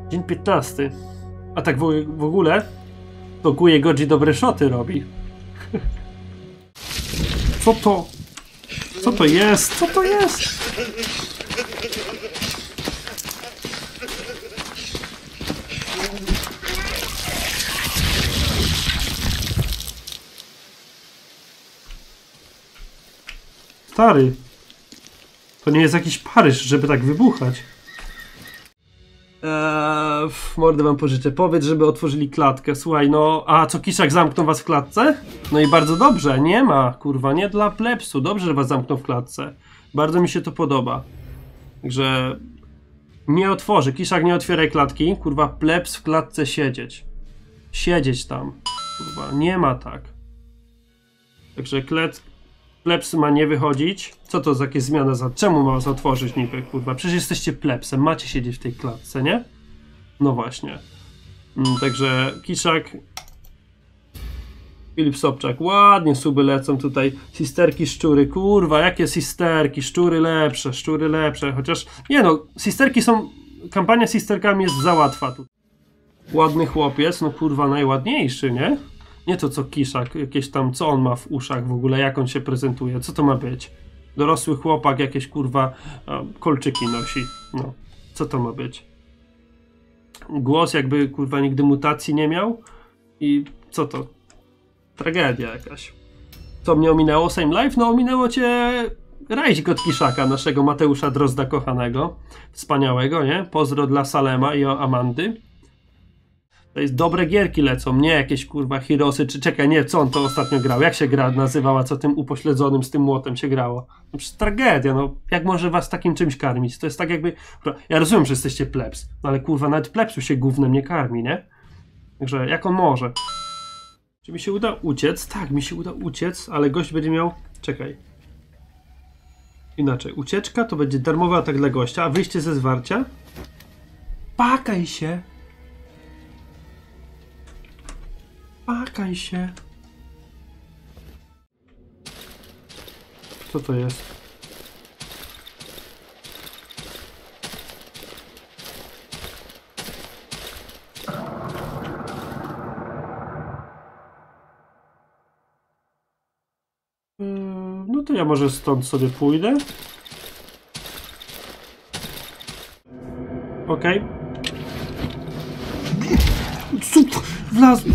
Dzień 15. A tak w ogóle to Guje Goji dobre szoty robi. Co to? Co to jest? Co to jest? Stary. To nie jest jakiś Paryż, żeby tak wybuchać. W mordę wam pożyczę. Powiedz, żeby otworzyli klatkę. Słuchaj, no... A, co, Kiszak zamknął was w klatce? No i bardzo dobrze. Nie ma, kurwa, nie dla plebsu. Dobrze, że was zamknął w klatce. Bardzo mi się to podoba. Także... Nie otworzy. Kiszak, nie otwieraj klatki. Kurwa, plebs w klatce siedzieć. Siedzieć tam. Kurwa, nie ma tak. Także plebs ma nie wychodzić. Co to za jakieś zmiana? Czemu ma was otworzyć niby, kurwa? Przecież jesteście plebsem, macie siedzieć w tej klatce, nie? No właśnie. Także Kiszak, Filip Sobczak, ładnie suby lecą tutaj. Sisterki, szczury, kurwa, jakie sisterki? Szczury lepsze. Chociaż, nie no, sisterki są... Kampania z sisterkami jest za łatwa tu. Ładny chłopiec, no kurwa, najładniejszy, nie? Nie to co Kiszak, jakieś tam, co on ma w uszach w ogóle, jak on się prezentuje, co to ma być? Dorosły chłopak, jakieś kurwa kolczyki nosi, no, co to ma być? Głos jakby kurwa nigdy mutacji nie miał i co to? Tragedia jakaś. Co mnie ominęło? Same Life? No ominęło cię rajzik od Kiszaka, naszego Mateusza Drozda kochanego, wspaniałego, nie? Pozdro dla Salema i Amandy. To jest dobre gierki lecą, nie jakieś kurwa Hirosy, czy czekaj, nie, co on to ostatnio grał? Jak się gra nazywała, co tym upośledzonym z tym młotem się grało? No przecież tragedia, no. Jak może was takim czymś karmić? To jest tak jakby... Ja rozumiem, że jesteście plebs, no ale kurwa, nawet plebsu się gównem nie karmi, nie? Także jak on może? Czy mi się uda uciec? Tak, mi się uda uciec, ale gość będzie miał... Czekaj. Inaczej, ucieczka to będzie darmowy atak dla gościa, a wyjście ze zwarcia? Pakaj się! Pakaj się. Co to jest? No to ja może stąd sobie pójdę. Okej. Wlazł.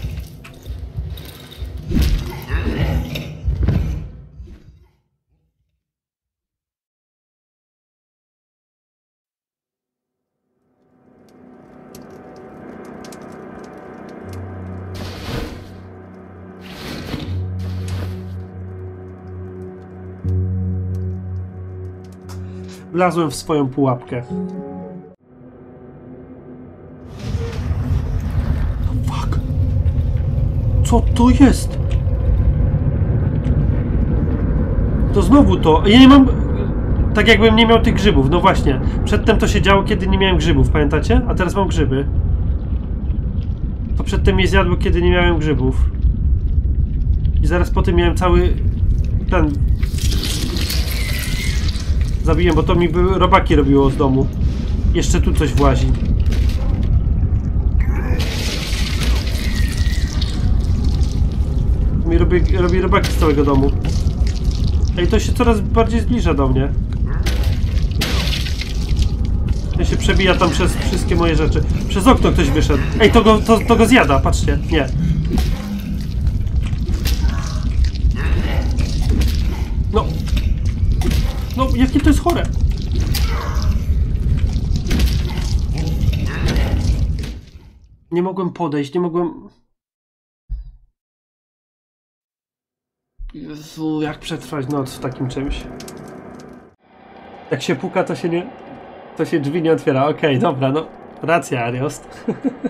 Wlazłem w swoją pułapkę. Fuck. Co to jest? To znowu to. Ja nie mam... Tak jakbym nie miał tych grzybów. No właśnie. Przedtem to się działo, kiedy nie miałem grzybów. Pamiętacie? A teraz mam grzyby. To przedtem mnie zjadło, kiedy nie miałem grzybów. I zaraz po tym miałem cały... Ten... Zabiłem, bo to mi robaki robiło z domu. Jeszcze tu coś włazi. Robi robaki z całego domu. Ej, to się coraz bardziej zbliża do mnie. Ja się przebija tam przez wszystkie moje rzeczy. Przez okno ktoś wyszedł. Ej, to go zjada, patrzcie. Nie. No. No, jakie to jest chore? Nie mogłem podejść, nie mogłem... Jezu, jak przetrwać noc w takim czymś? Jak się puka, to się nie... To się drzwi nie otwiera. Okej, dobra, no. Racja, Ariost.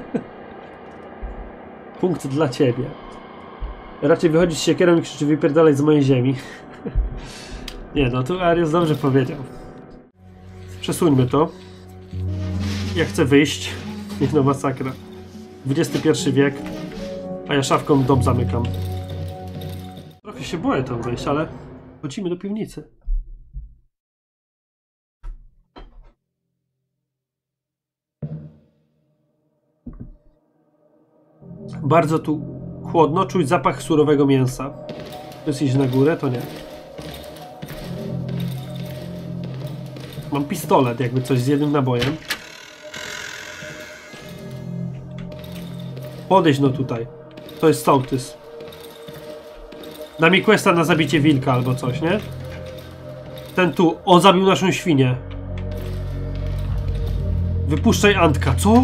Punkt dla ciebie. Raczej wychodzić z siekierą i krzyczy wypierdalać z mojej ziemi. Nie, no tu Arius dobrze powiedział. Przesuńmy to. Ja chcę wyjść. Niech no masakra. XXI wiek. A ja szafką dom zamykam. Trochę się boję tam wejść, ale chodzimy do piwnicy. Bardzo tu chłodno, czuć zapach surowego mięsa. To jest iść na górę? To nie. Mam pistolet, jakby coś z jednym nabojem. Podejdź no tutaj. To jest sołtys. Da mi questa na zabicie wilka albo coś, nie? Ten tu, on zabił naszą świnię. Wypuszczaj Antka, co?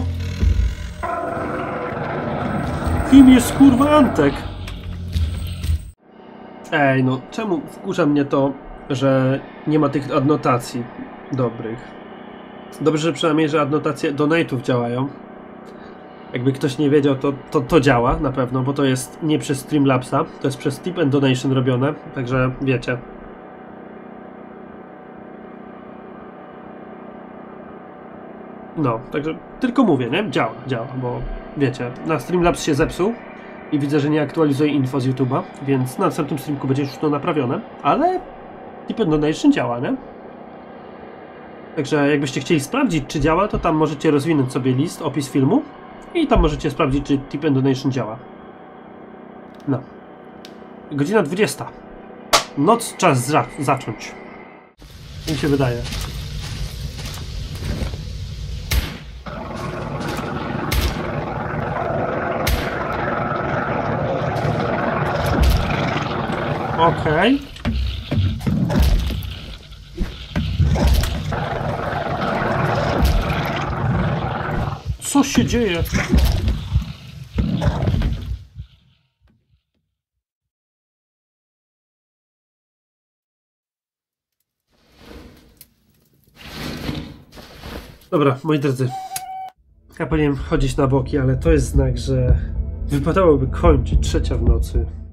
Kim jest kurwa Antek? Ej, no czemu wkurza mnie to, że nie ma tych adnotacji dobrych? Dobrze, że przynajmniej, że adnotacje donate'ów działają. Jakby ktoś nie wiedział, to działa na pewno, bo to jest nie przez Streamlabsa, to jest przez Tip and Donation robione, także wiecie. No, także tylko mówię, nie? Działa, bo wiecie, na Streamlabs się zepsuł i widzę, że nie aktualizuje info z YouTube'a, więc na następnym streamku będzie już to naprawione, ale Tip and Donation działa, nie? Także jakbyście chcieli sprawdzić, czy działa, to tam możecie rozwinąć sobie list, opis filmu i tam możecie sprawdzić, czy Tip and Donation działa. No. Godzina 20. Noc, czas zacząć. Mi się wydaje. Okej. Co się dzieje? Dobra, moi drodzy. Ja powinienem chodzić na boki, ale to jest znak, że wypadałoby kończyć 3 w nocy.